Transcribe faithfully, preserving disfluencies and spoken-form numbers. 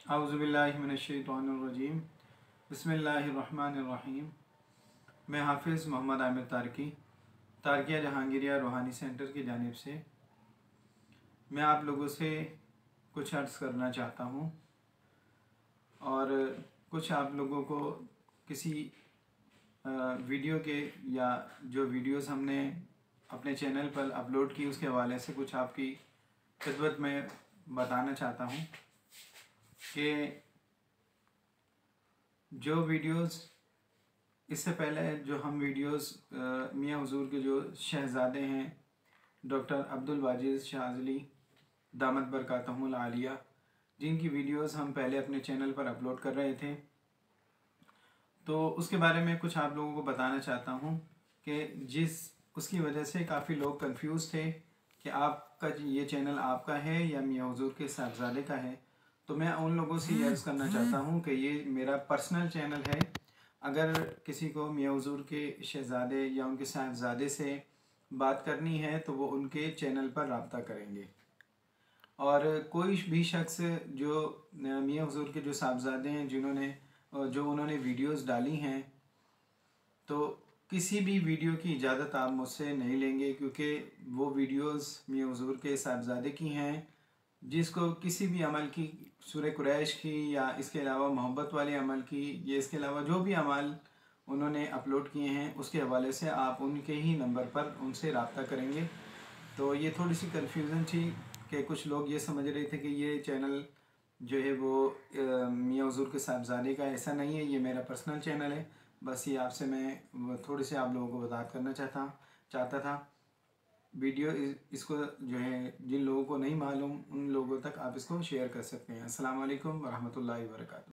औज़ुबिल्लाहि मिनश्शैतानिर्रजीम बिस्मिल्लाहिर्रहमानिर्रहीम। मैं हाफिज़ मोहम्मद आमिर तारकी तारकिया जहांगीरिया रूहानी सेंटर की जानिब से मैं आप लोगों से कुछ अर्ज़ करना चाहता हूँ और कुछ आप लोगों को किसी वीडियो के या जो वीडियोस हमने अपने चैनल पर अपलोड की उसके हवाले से कुछ आपकी खिदमत में बताना चाहता हूँ कि जो वीडियोस इससे पहले जो हम वीडियोस मियाँ हुज़ूर के जो शहज़ादे हैं डॉक्टर अब्दुल वाजिज़ शाज़ली दामत बरकातहुल आलिया, जिनकी वीडियोस हम पहले अपने चैनल पर अपलोड कर रहे थे, तो उसके बारे में कुछ आप लोगों को बताना चाहता हूँ कि जिस उसकी वजह से काफ़ी लोग कंफ्यूज थे कि आपका ये चैनल आपका है या मियाँ हुज़ूर के साहबज़ादे का है। तो मैं उन लोगों से ये अर्ज़ करना चाहता हूँ कि ये मेरा पर्सनल चैनल है। अगर किसी को मियाँ हुज़ूर के शहज़ादे या उनके साहबज़ादे से बात करनी है तो वो उनके चैनल पर रब्ता करेंगे। और कोई भी शख्स जो मियाँ हुज़ूर के जो साहबज़ादे हैं जिन्होंने जो उन्होंने वीडियोस डाली हैं, तो किसी भी वीडियो की इजाज़त आप मुझसे नहीं लेंगे, क्योंकि वो वीडियोस मियाँ हुज़ूर के साहबज़ादे की हैं। जिसको किसी भी अमल की, सूरह कुरैश की या इसके अलावा मोहब्बत वाले अमल की या इसके अलावा जो भी अमल उन्होंने अपलोड किए हैं उसके हवाले से आप उनके ही नंबर पर उनसे रब्ता करेंगे। तो ये थोड़ी सी कन्फ्यूज़न थी कि कुछ लोग ये समझ रहे थे कि ये चैनल जो है वो मियाँ हुज़ूर के साहबज़ादे का। ऐसा नहीं है, ये मेरा पर्सनल चैनल है। बस ये आपसे मैं थोड़ी सी आप लोगों को बात करना चाहता चाहता था। वीडियो इसको जो है जिन लोगों को नहीं मालूम उन लोगों तक आप इसको शेयर कर सकते हैं। अस्सलाम वालेकुम वरहमतुल्लाहि वबरकातुहू।